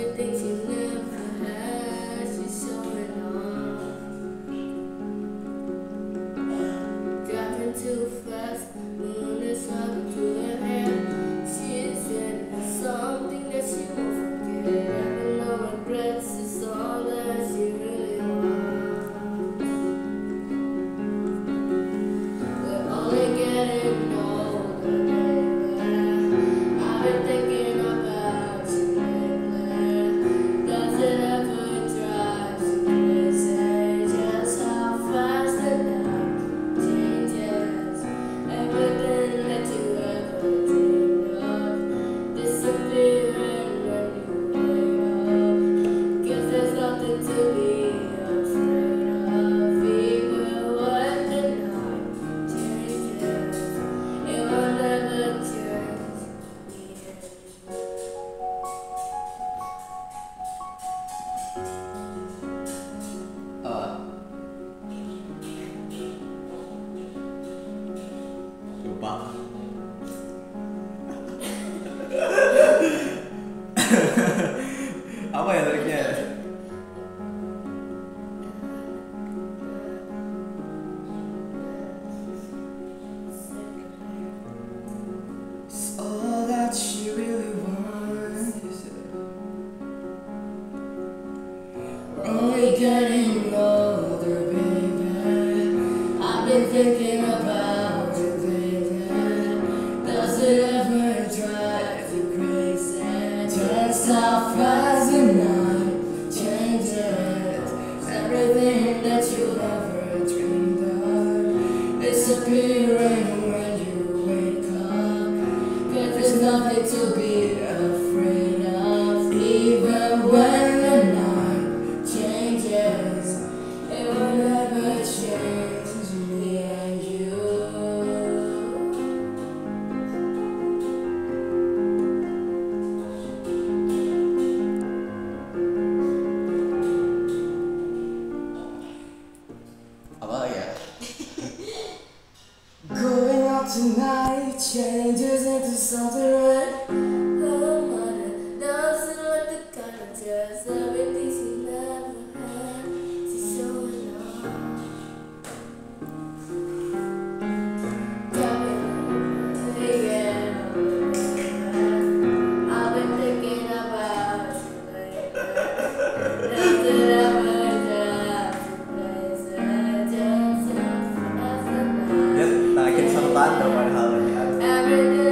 Everything she never had, she's showing off. Driving too fast, moon is up to her head. She said something that she won't forget. Having no regrets is all that she really wants. We're only getting older, baby. I've been thinking about you lately. Does it ever drive you crazy? Just how fast the night changes. Everything that you ever dreamed of disappearing when you wake up. Guess there's nothing to be afraid of. Even when the night changes, it will never change me. Lupa. Apa ya liriknya? It's all that she really wants. We're only getting older, baby. I've been thinking about you, baby. Does it ever drive you crazy? Just how fast the night changes. Everything that you ever dreamed of disappearing when you wake up. 'Cause there's nothing to be afraid of. Even when the night changes, it will never change me and you. Apa ya? Going out tonight changes into something right. Her mother doesn't like the kind of dress. Everything she never had, she's showing off. I've been thinking about you lately. Does it ever drive you crazy? Just how fast the night Dia naikin satu tanda padahal lagi ada. everything